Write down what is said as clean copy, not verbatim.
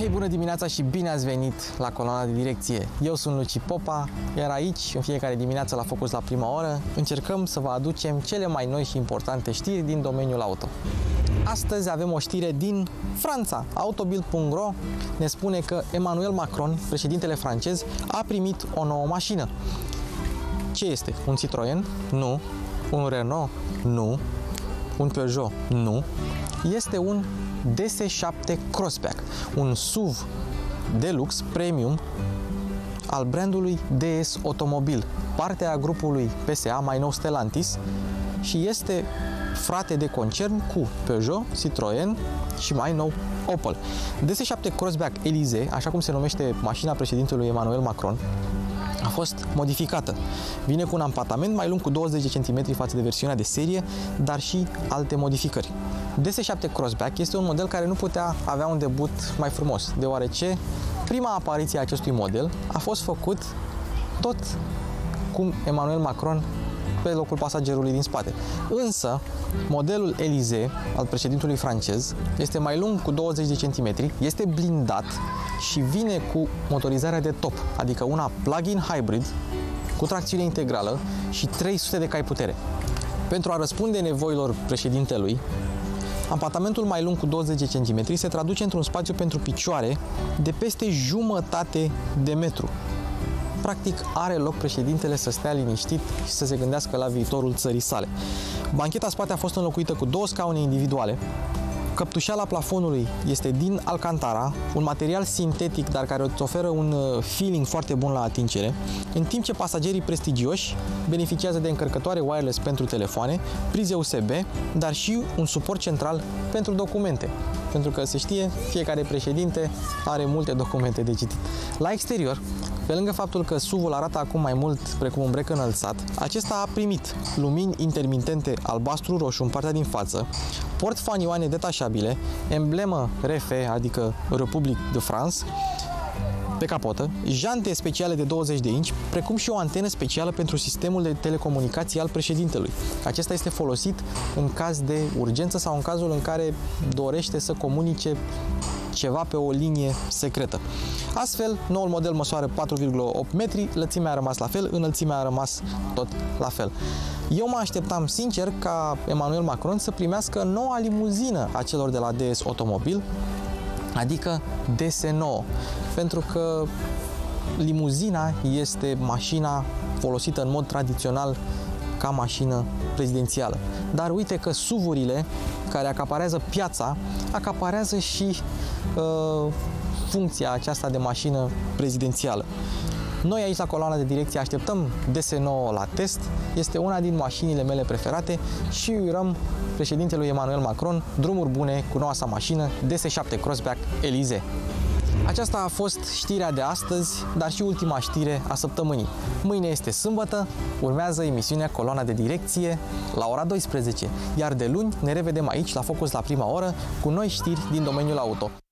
Hei, bună dimineața și bine ați venit la Coloana de Direcție. Eu sunt Luci Popa, iar aici, în fiecare dimineață la Focus la prima oră, încercăm să vă aducem cele mai noi și importante știri din domeniul auto. Astăzi avem o știre din Franța. Autobild.ro ne spune că Emmanuel Macron, președintele francez, a primit o nouă mașină. Ce este? Un Citroen? Nu. Un Renault? Nu. Un Peugeot? Nu. Este un DS7 Crossback, un SUV de lux premium al brandului DS Automobil, parte a grupului PSA, mai nou Stellantis, și este frate de concern cu Peugeot, Citroen și mai nou Opel. DS7 Crossback Élysée, așa cum se numește mașina președintelui Emmanuel Macron, a fost modificată. Vine cu un ampatament mai lung cu 20 de cm față de versiunea de serie, dar și alte modificări. DS7 Crossback este un model care nu putea avea un debut mai frumos, deoarece prima apariție a acestui model a fost făcut tot cu Emmanuel Macron pe locul pasagerului din spate. Însă, modelul Élysée al președintelui francez este mai lung cu 20 de cm, este blindat și vine cu motorizarea de top, adică una plug-in hybrid cu tracțiune integrală și 300 de cai putere. Pentru a răspunde nevoilor președintelui, ampatamentul mai lung cu 20 de cm se traduce într-un spațiu pentru picioare de peste jumătate de metru. Practic, are loc președintele să stea liniștit și să se gândească la viitorul țării sale. Bancheta spate a fost înlocuită cu 2 scaune individuale. Căptușeala plafonului este din Alcantara, un material sintetic, dar care îți oferă un feeling foarte bun la atingere, în timp ce pasagerii prestigioși beneficiază de încărcătoare wireless pentru telefoane, prize USB, dar și un suport central pentru documente. Pentru că se știe, fiecare președinte are multe documente de citit. La exterior, pe lângă faptul că SUV-ul arată acum mai mult precum un brec înălțat, acesta a primit lumini intermitente albastru-roșu în partea din față, port fanioane detașabile, emblemă RF, adică Republic de France, pe capotă, jante speciale de 20 de inci, precum și o antenă specială pentru sistemul de telecomunicații al președintelui. Acesta este folosit în caz de urgență sau în cazul în care dorește să comunice ceva pe o linie secretă. Astfel, noul model măsoară 4,8 metri, lățimea a rămas la fel, înălțimea a rămas tot la fel. Eu mă așteptam sincer ca Emmanuel Macron să primească noua limuzină a celor de la DS Automobil, adică DS9, pentru că limuzina este mașina folosită în mod tradițional ca mașină prezidențială. Dar uite că SUV-urile care acaparează piața, acaparează și funcția aceasta de mașină prezidențială. Noi aici la Coloana de Direcție așteptăm DS9 la test, este una din mașinile mele preferate și urăm președintelui Emmanuel Macron drumuri bune cu noua sa mașină DS7 Crossback Élysée. Aceasta a fost știrea de astăzi, dar și ultima știre a săptămânii. Mâine este sâmbătă, urmează emisiunea Coloana de Direcție la ora 12, iar de luni ne revedem aici la Focus la prima oră cu noi știri din domeniul auto.